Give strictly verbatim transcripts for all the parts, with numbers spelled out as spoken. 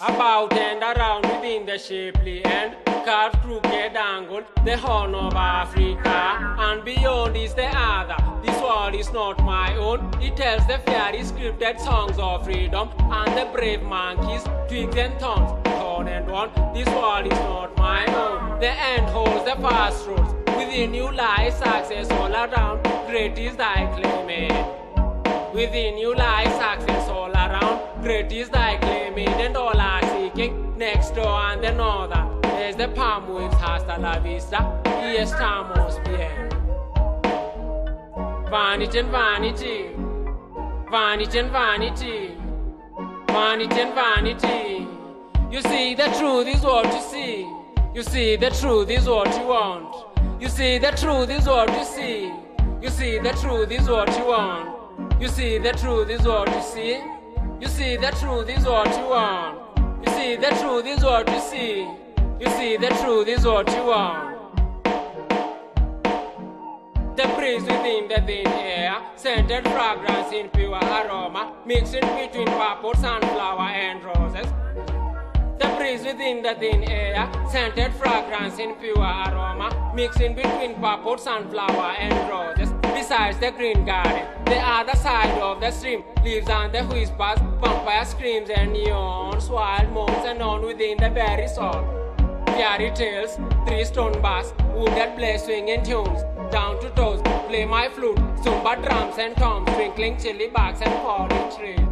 About and around within the shapely end, carved crooked angle, the horn of Africa, and beyond is the other. This world is not my own. It tells the fairy scripted songs of freedom, and the brave monkeys, twigs and thorns, torn and worn. This world is not my own. The end holds the fast roads. Within you lies success all around. Great is thy claiming. Within you lies success all around. Great is thy claiming, and all are seeking. Next door and the northern, there's the palm waves, hasta la vista. Y estamos bien. Vanity and vanity, vanity and vanity, vanity and vanity. You see, the truth is what you see. You see, the truth is what you want. You see, the truth is what you see. You see, the truth is what you want. You see, the truth is what you see. You see, the truth is what you want. You see, the truth is what you see. You see, the truth is what you want. The breeze within the thin air, scented fragrance in pure aroma, mixing between purple, sunflower and roses. The breeze within the thin air, scented fragrance in pure aroma, mixing between purple, sunflower and roses. Besides the green garden, the other side of the stream, leaves and the whispers, vampire screams and neons, wild moans and on within the very soul. Fairy tales, three stone bars, wooded play swinging tunes, down to toes, play my flute, zumba drums and toms, twinkling chili bugs and falling trees.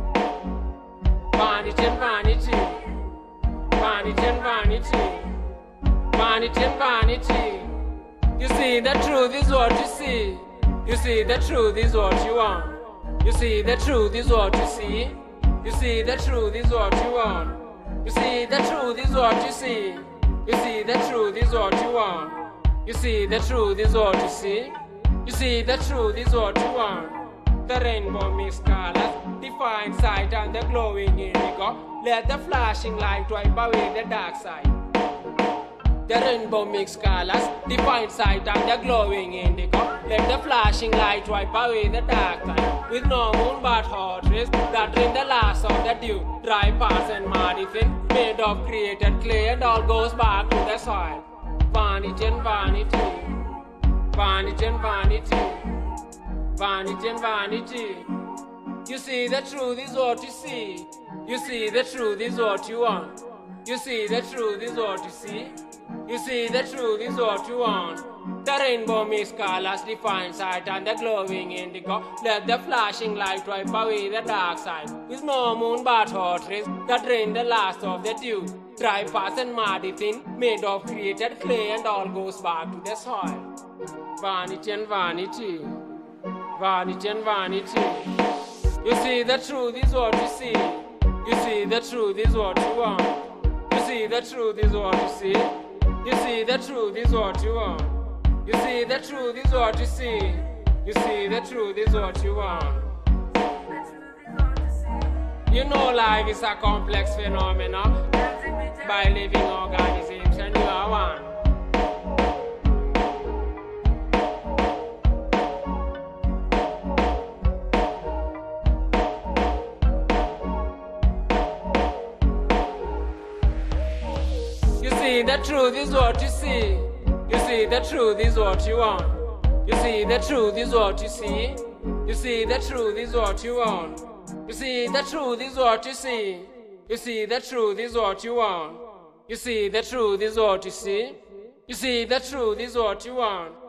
Vanity and vanity, vanity and vanity, vanity and vanity. You see, the truth is what you see. You see, the truth is what you want. You see, the truth is what you see. You see, the truth is what you want. You see, the truth is what you see. You see, the truth is what you want. You see, the truth is what you see. You see, the truth is what you want. The rainbow mixed colors, define sight and the glowing indigo. Let the flashing light wipe away the dark side. The rainbow mixed colors, define sight and the glowing indigo. Let the flashing light wipe away the dark side. With no moon but hot rays that drain the last of the dew. Dry parts and muddy thing, made of created clay, and all goes back to the soil. Vanity and vanity, vanity and vanity, vanity and vanity. You see, the truth is what you see. You see, the truth is what you want. You see, the truth is what you see. You see, the truth is what you want. The rainbow mixed colors, define sight and the glowing indigo. Let the flashing light wipe away the dark side. With no moon but hot rays that drain the last of the dew. Dry parts and muddy thin, made of created clay, and all goes back to the soil. Vanity and vanity, vanity and vanity. You see, the truth is what you see. You see, the truth is what you want. You see, the truth is what you see. You see, the truth is what you want. You see, the truth is what you see. You see, the truth is what you want. You know life is a complex phenomenon by living organisms, and you are one. You see, the truth is what you see. You see, the truth is what you want. You see, the truth is what you see. You see, the truth is what you want. You see, the truth is what you see. You see, the truth is what you want. You see, the truth is what you see. You see, the truth is what you want.